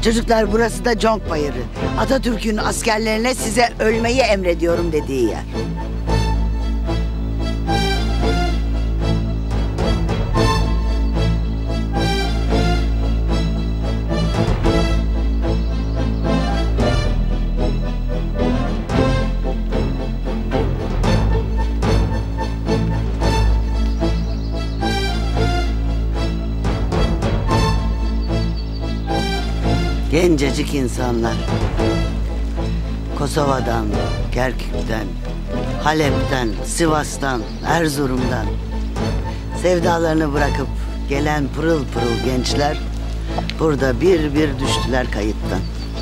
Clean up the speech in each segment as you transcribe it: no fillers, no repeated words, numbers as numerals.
Çocuklar, burası da Conk Bayırı. Atatürk'ün askerlerine size ölmeyi emrediyorum dediği yer. Gencecik insanlar. Kosova'dan, Kerkük'ten, Halep'ten, Sivas'tan, Erzurum'dan sevdalarını bırakıp gelen pırıl pırıl gençler burada bir bir düştüler kayıptan.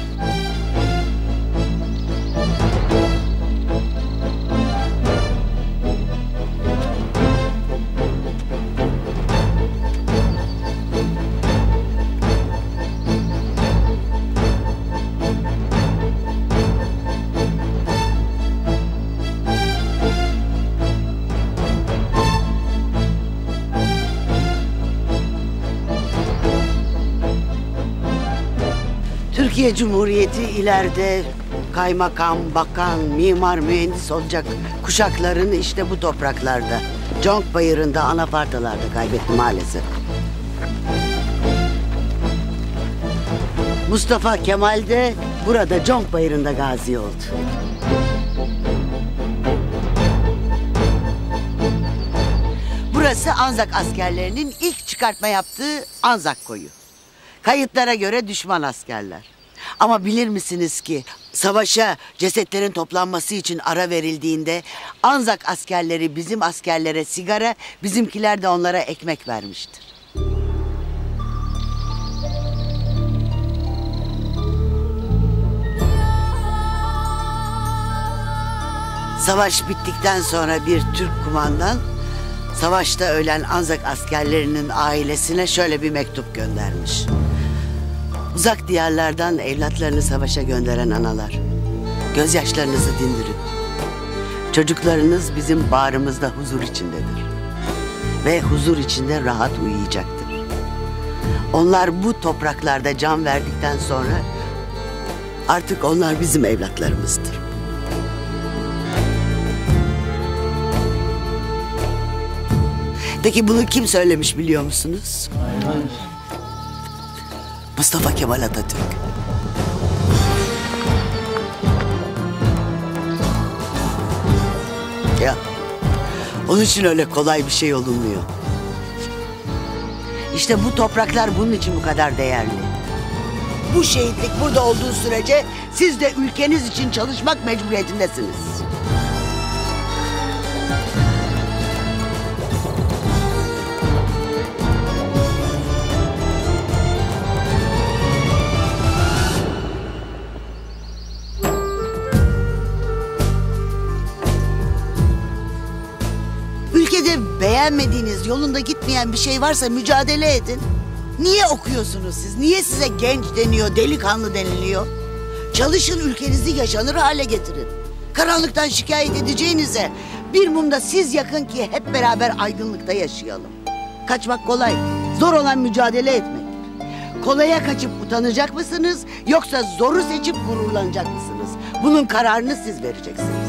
Türkiye Cumhuriyeti ileride kaymakam, bakan, mimar, mühendis olacak kuşaklarını işte bu topraklarda, Conk Bayırı'nda, anafartalarda kaybetti maalesef. Mustafa Kemal de burada Conk Bayırı'nda gazi oldu. Burası Anzak askerlerinin ilk çıkartma yaptığı Anzak koyu. Kayıtlara göre düşman askerler. Ama bilir misiniz ki savaşa cesetlerin toplanması için ara verildiğinde Anzak askerleri bizim askerlere sigara, bizimkiler de onlara ekmek vermiştir. Savaş bittikten sonra bir Türk kumandan savaşta ölen Anzak askerlerinin ailesine şöyle bir mektup göndermiş. Uzak diyarlardan evlatlarını savaşa gönderen analar, gözyaşlarınızı dindirin. Çocuklarınız bizim bağrımızda huzur içindedir. Ve huzur içinde rahat uyuyacaktır. Onlar bu topraklarda can verdikten sonra artık onlar bizim evlatlarımızdır. Peki bunu kim söylemiş biliyor musunuz? Hayır. Mustafa Kemal Atatürk. Ya, onun için öyle kolay bir şey olunmuyor. İşte bu topraklar bunun için bu kadar değerli. Bu şehitlik burada olduğu sürece siz de ülkeniz için çalışmak mecburiyetindesiniz. Ülkede beğenmediğiniz, yolunda gitmeyen bir şey varsa mücadele edin. Niye okuyorsunuz siz? Niye size genç deniyor, delikanlı deniliyor? Çalışın, ülkenizi yaşanır hale getirin. Karanlıktan şikayet edeceğinize bir mumda siz yakın ki hep beraber aydınlıkta yaşayalım. Kaçmak kolay, zor olan mücadele etmek. Kolaya kaçıp utanacak mısınız, yoksa zoru seçip gururlanacak mısınız? Bunun kararını siz vereceksiniz.